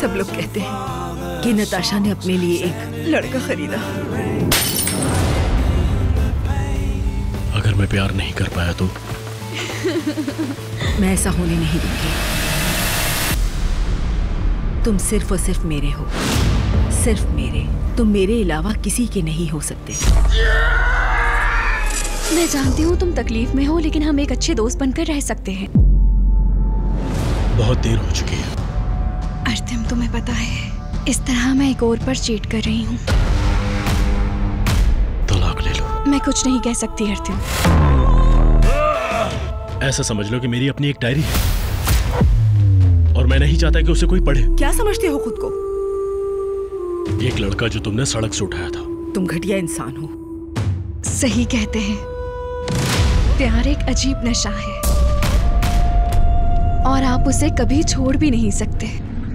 सब लोग कहते हैं कि नताशा ने अपने लिए एक लड़का खरीदा। अगर मैं प्यार नहीं कर पाया तो? मैं ऐसा होने नहीं दूंगी। तुम सिर्फ और सिर्फ मेरे हो, सिर्फ मेरे। तुम मेरे अलावा किसी के नहीं हो सकते। मैं जानती हूँ तुम तकलीफ में हो, लेकिन हम एक अच्छे दोस्त बनकर रह सकते हैं। बहुत देर हो चुकी है। अर्तिम, तुम्हें पता है इस तरह मैं एक और पर चीट कर रही हूँ। तलाक ले लो। मैं कुछ नहीं कह सकती अर्तिम। ऐसा समझ लो कि मेरी अपनी एक डायरी है और मैं नहीं चाहता कि उसे कोई पढ़े। क्या समझते हो खुद को? एक लड़का जो तुमने सड़क से उठाया था। तुम घटिया इंसान हो। सही कहते हैं, प्यार एक अजीब नशा है और आप उसे कभी छोड़ भी नहीं सकते।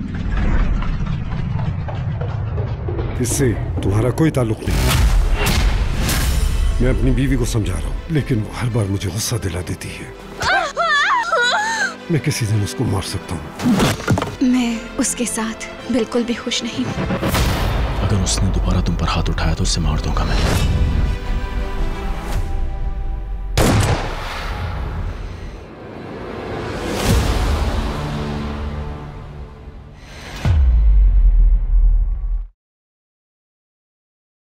इससे तुम्हारा कोई ताल्लुक नहीं। मैं अपनी बीवी को समझा रहा हूँ, लेकिन वो हर बार मुझे गुस्सा दिला देती है। मैं किसी दिन उसको मार सकता हूँ। मैं उसके साथ बिल्कुल भी खुश नहीं हूँ। अगर उसने दोबारा तुम पर हाथ उठाया तो उससे मार दूंगा मैं।